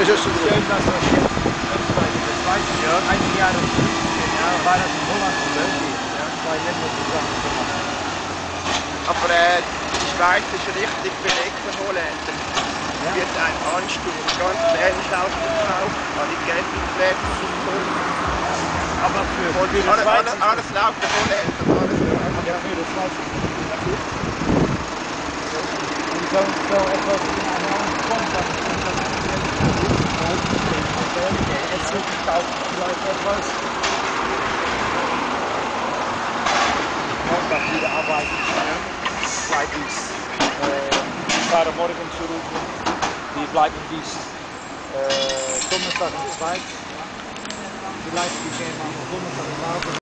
ist es so gut. Schön, dass das jetzt das zweite Jahr, einige Jahre und 15 Jahre, war das in Holland und Belgien. Ja, zwei Länder zusammen gemacht. Aber die Schweiz ist richtig belegt von Holländern. Es wird ein Ansturm, ganz ähnlich ausverkauft, alle Campingplätze sind voll. Aber für die Schweiz Alles lauter Holländer, alles lauter. ja, für die Schweiz ist es gut. Und so etwas in einer anderen Kontext, es wird auch vielleicht etwas Montag wieder arbeiten. Zweitens Vatermorgen zu rufen. Die bleiben bis Donnerstag in der Schweiz. Vielleicht gehen wir am Donnerstag nach Hause.